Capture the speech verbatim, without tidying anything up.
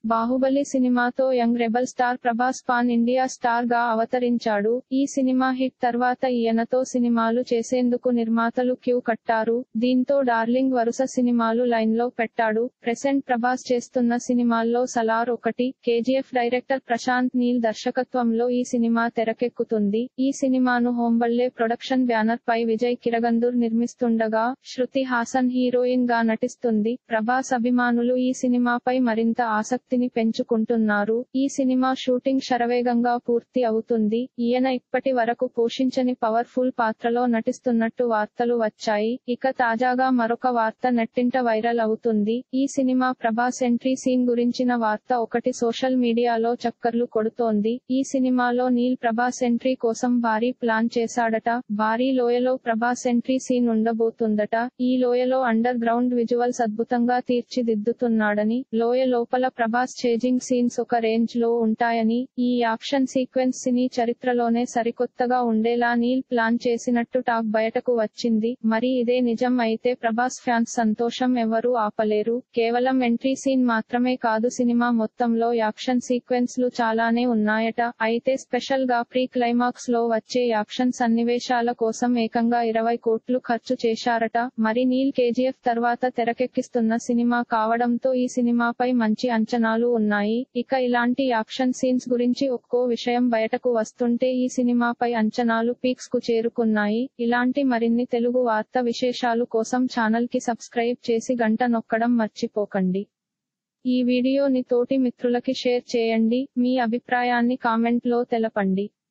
బాహుబలి సినిమాతో young rebel star Prabhas pan India star గా అవతరించాడు. ఈ సినిమా హిట్ తర్వాత ఈయనతో సినిమాలు చేసేందుకు నిర్మాతలు క్యూ కట్టారు. దీంతో డార్లింగ్ వరుస సినిమాలు లైన్ లో పెట్టాడు. ప్రెసెంట్ ప్రభాస్ చేస్తున్న సినిమాల్లో సలార్ ఒకటి. కేజీఎఫ్ డైరెక్టర్ ప్రశాంత్ నీల్ దర్శకత్వంలో ఈ సినిమా తెరకెక్కుతుంది. ఈ సినిమాను హోంబళ్లే ప్రొడక్షన్ బ్యానర్ పై విజయ్ కిరగందూర్ నిర్మిస్తుండగా, శృతి హాసన్ హీరోయిన్ గా నటిస్తుంది. ప్రభాస్ అభిమానులు ఈ సినిమాపై మరింత ఆసక్తి పెంచుకుంటున్నారు. ఈ సినిమా షూటింగ్ శరవేగంగా పూర్తి అవుతుంది. ఈయన ఇప్పటి వరకు పోషించని పవర్ఫుల్ పాత్రలో నటిస్తున్నట్టు వార్తలు వచ్చాయి. ఇక తాజాగా మరొక వార్త నెట్టింట వైరల్ అవుతుంది. ఈ సినిమా ప్రభాస్ ఎంట్రీ సీన్ గురించిన వార్త ఒకటి సోషల్ మీడియాలో చక్కర్లు కొడుతోంది. ఈ సినిమాలో నీల్ ప్రభాస్ ఎంట్రీ కోసం భారీ ప్లాన్ చేశాడట. భారీ లోయలో ప్రభాస్ ఎంట్రీ సీన్ ఉండబోతుందట. ఈ లోయలో అండర్ గ్రౌండ్ విజువల్స్ అద్భుతంగా తీర్చిదిద్దుతున్నాడని, లోయ లోపల ప్రభాస్ చేజింగ్ సీన్స్ ఒక రేంజ్ లో ఉంటాయని, ఈ యాక్షన్ సీక్వెన్స్ సినీ చరిత్రలోనే సరికొత్తగా ఉండేలా నీల్ ప్లాన్ చేసినట్టు టాక్ బయటకు వచ్చింది. మరి ఇదే నిజం అయితే ప్రభాస్ ఫ్యాన్స్ సంతోషం ఎవరూ ఆపలేరు. కేవలం ఎంట్రీ సీన్ మాత్రమే కాదు, సినిమా మొత్తంలో యాక్షన్ సీక్వెన్స్ లు చాలానే ఉన్నాయట. అయితే స్పెషల్ గా ప్రీ క్లైమాక్స్ లో వచ్చే యాక్షన్ సన్నివేశాల కోసం ఏకంగా ఇరవై కోట్లు ఖర్చు చేశారట. మరి నీల్ కేజీఎఫ్ తర్వాత తెరకెక్కిస్తున్న సినిమా కావడంతో ఈ సినిమాపై మంచి అంచనాలు ఉన్నాయి. ఇక ఇలాంటి యాక్షన్ సీన్స్ గురించి ఒక్కో విషయం బయటకు వస్తుంటే ఈ సినిమాపై అంచనాలు పీక్స్ కు చేరుకున్నాయి. ఇలాంటి మరిన్ని తెలుగు వార్త విశేషాలు కోసం ఛానల్ కి సబ్స్క్రైబ్ చేసి గంట నొక్కడం మర్చిపోకండి. ఈ వీడియోని తోటి మిత్రులకి షేర్ చేయండి. మీ అభిప్రాయాన్ని కామెంట్ లో తెలపండి.